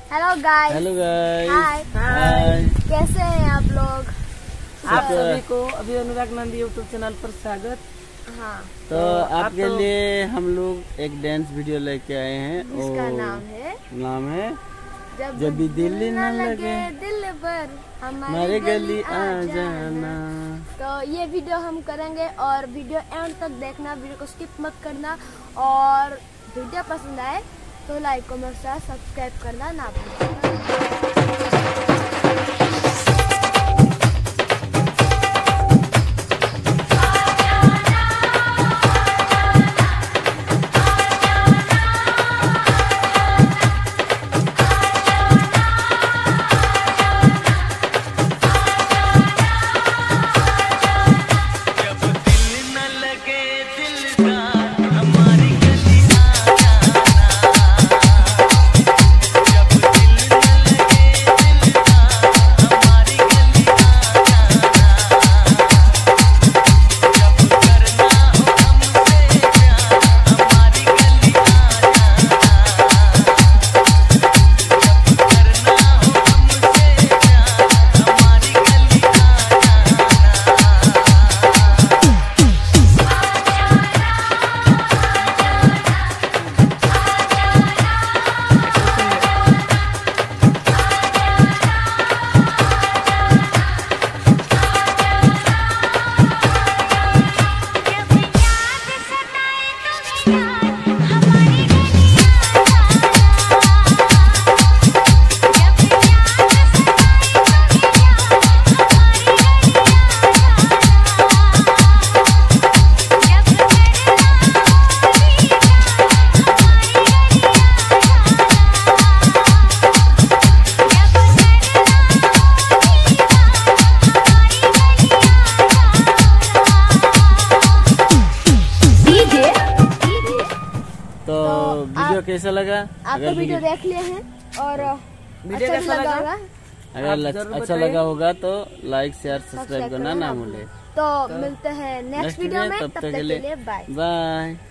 Hello guys. Hello guys. Hi. कैसे हैं आप लोग? आप सभी को अभी अनुराग नंदी यूट्यूब चैनल पर स्वागत। हाँ, तो आपके लिए हम लोग एक डांस वीडियो लेके आए हैं। जिसका नाम है जब भी दिल न लगे दिल भर हमारे गली आ जाना। तो ये वीडियो हम करेंगे और वीडियो एंड तक देखना, वीडियो को स्किप मत करना। और वीडियो पसंद आए तो लाइक कमेंट सब्सक्राइब करना ना भूलें। तो वीडियो कैसा लगा? आपको वीडियो देख लिए हैं और वीडियो अच्छा कैसा लगा लगा? होगा अगर अच्छा लगा होगा तो लाइक शेयर सब्सक्राइब करना ना भूले। तो मिलते हैं नेक्स्ट वीडियो में, तब तक के लिए बाय। बाय।